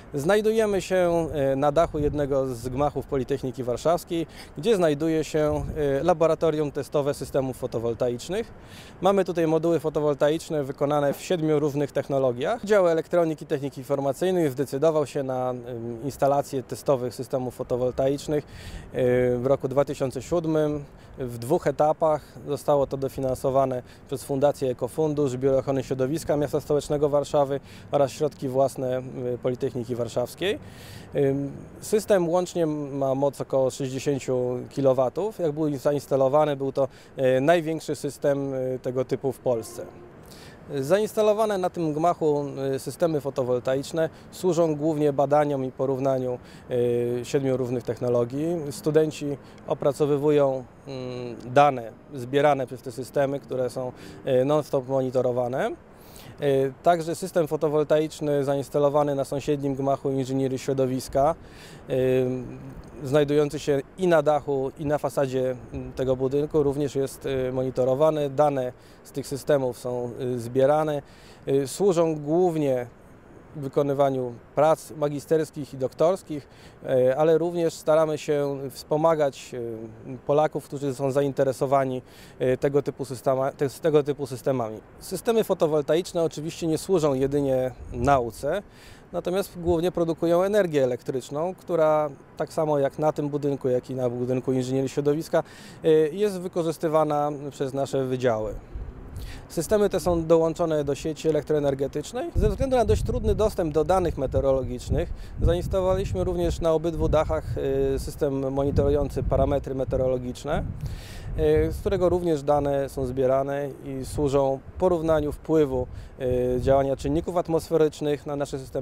Znajdujemy się na dachu jednego z gmachów Politechniki Warszawskiej, gdzie znajduje się laboratorium testowe systemów fotowoltaicznych. Mamy tutaj moduły fotowoltaiczne wykonane w 7 różnych technologiach. Dział Elektroniki i Technik Informacyjnych zdecydował się na instalację testowych systemów fotowoltaicznych w roku 2007. W 2 etapach zostało to dofinansowane przez Fundację Ekofundusz, Biuro Ochrony Środowiska Miasta Stołecznego Warszawy oraz środki własne Politechniki Warszawskiej. System łącznie ma moc około 60 kW. Jak był zainstalowany, był to największy system tego typu w Polsce. Zainstalowane na tym gmachu systemy fotowoltaiczne służą głównie badaniom i porównaniu 7 różnych technologii. Studenci opracowywują dane zbierane przez te systemy, które są non-stop monitorowane. Także system fotowoltaiczny zainstalowany na sąsiednim gmachu Inżynierii Środowiska, znajdujący się i na dachu, i na fasadzie tego budynku, również jest monitorowany. Dane z tych systemów są zbierane. Służą głównie wykonywaniu prac magisterskich i doktorskich, ale również staramy się wspomagać Polaków, którzy są zainteresowani tego typu systemami. Systemy fotowoltaiczne oczywiście nie służą jedynie nauce, natomiast głównie produkują energię elektryczną, która tak samo jak na tym budynku, jak i na budynku Inżynierii Środowiska jest wykorzystywana przez nasze wydziały. Systemy te są dołączone do sieci elektroenergetycznej. Ze względu na dość trudny dostęp do danych meteorologicznych zainstalowaliśmy również na obydwu dachach system monitorujący parametry meteorologiczne, z którego również dane są zbierane i służą porównaniu wpływu działania czynników atmosferycznych na nasze systemy.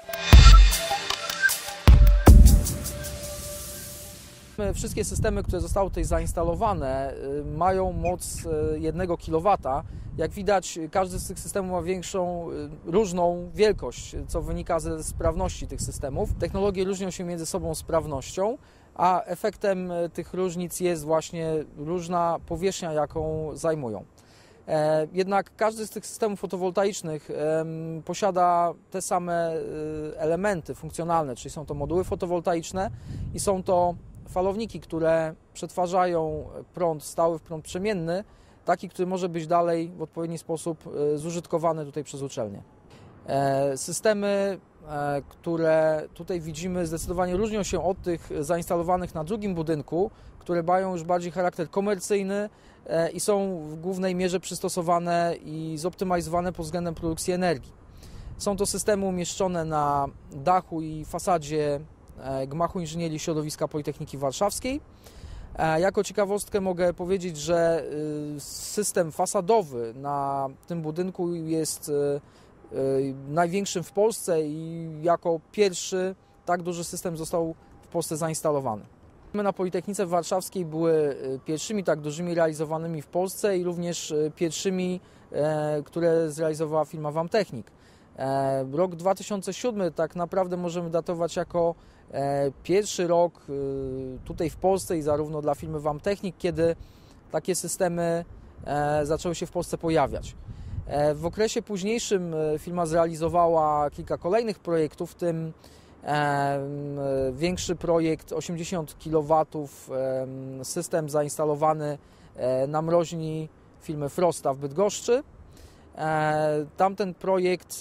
Wszystkie systemy, które zostały tutaj zainstalowane, mają moc 1 kW. Jak widać, każdy z tych systemów ma większą, różną wielkość, co wynika ze sprawności tych systemów. Technologie różnią się między sobą sprawnością, a efektem tych różnic jest właśnie różna powierzchnia, jaką zajmują. Jednak każdy z tych systemów fotowoltaicznych posiada te same elementy funkcjonalne, czyli są to moduły fotowoltaiczne i są to falowniki, które przetwarzają prąd stały w prąd przemienny, taki, który może być dalej w odpowiedni sposób zużytkowany tutaj przez uczelnię. Systemy, które tutaj widzimy, zdecydowanie różnią się od tych zainstalowanych na drugim budynku, które mają już bardziej charakter komercyjny i są w głównej mierze przystosowane i zoptymalizowane pod względem produkcji energii. Są to systemy umieszczone na dachu i fasadzie gmachu Inżynierii Środowiska Politechniki Warszawskiej. Jako ciekawostkę mogę powiedzieć, że system fasadowy na tym budynku jest największym w Polsce i jako pierwszy tak duży system został w Polsce zainstalowany. Na Politechnice Warszawskiej były pierwszymi tak dużymi realizowanymi w Polsce i również pierwszymi, które zrealizowała firma Wamtechnik. Rok 2007 tak naprawdę możemy datować jako pierwszy rok tutaj w Polsce i zarówno dla firmy Wamtechnik, kiedy takie systemy zaczęły się w Polsce pojawiać. W okresie późniejszym firma zrealizowała kilka kolejnych projektów, w tym większy projekt 80 kW, system zainstalowany na mroźni firmy Frosta w Bydgoszczy. Tamten projekt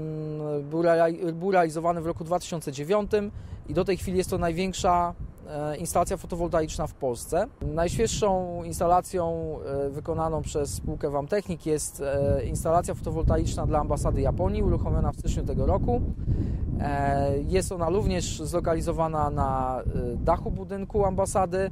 był realizowany w roku 2009 i do tej chwili jest to największa instalacja fotowoltaiczna w Polsce. Najświeższą instalacją wykonaną przez spółkę Wamtechnik jest instalacja fotowoltaiczna dla ambasady Japonii, uruchomiona w styczniu tego roku. Jest ona również zlokalizowana na dachu budynku ambasady.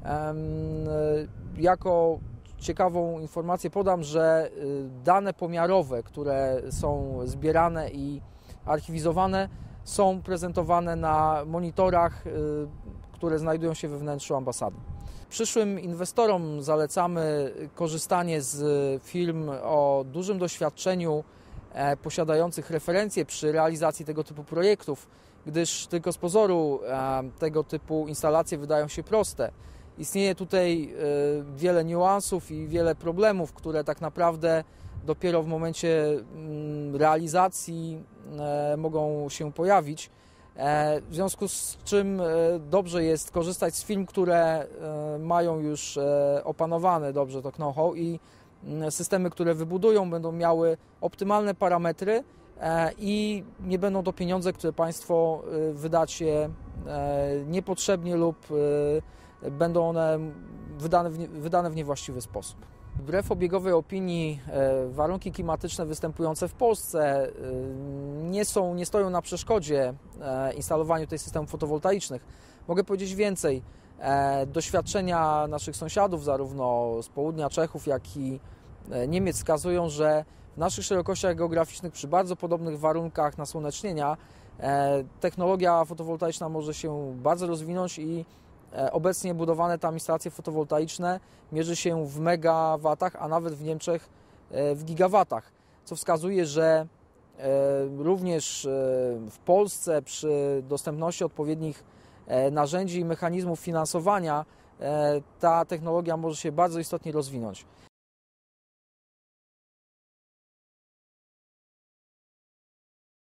Jako ciekawą informację podam, że dane pomiarowe, które są zbierane i archiwizowane, są prezentowane na monitorach, które znajdują się we wnętrzu ambasady. Przyszłym inwestorom zalecamy korzystanie z firm o dużym doświadczeniu, posiadających referencje przy realizacji tego typu projektów, gdyż tylko z pozoru tego typu instalacje wydają się proste. Istnieje tutaj wiele niuansów i wiele problemów, które tak naprawdę dopiero w momencie realizacji mogą się pojawić. W związku z czym dobrze jest korzystać z firm, które mają już opanowane dobrze to know-how i systemy, które wybudują, będą miały optymalne parametry i nie będą to pieniądze, które Państwo wydacie niepotrzebnie lub będą one wydane w niewłaściwy sposób. Wbrew obiegowej opinii warunki klimatyczne występujące w Polsce nie stoją na przeszkodzie instalowaniu tych systemów fotowoltaicznych. Mogę powiedzieć więcej. Doświadczenia naszych sąsiadów, zarówno z południa Czechów, jak i Niemiec, wskazują, że w naszych szerokościach geograficznych, przy bardzo podobnych warunkach nasłonecznienia, technologia fotowoltaiczna może się bardzo rozwinąć i obecnie budowane tam instalacje fotowoltaiczne mierzy się w megawatach, a nawet w Niemczech w gigawatach, co wskazuje, że również w Polsce przy dostępności odpowiednich narzędzi i mechanizmów finansowania ta technologia może się bardzo istotnie rozwinąć.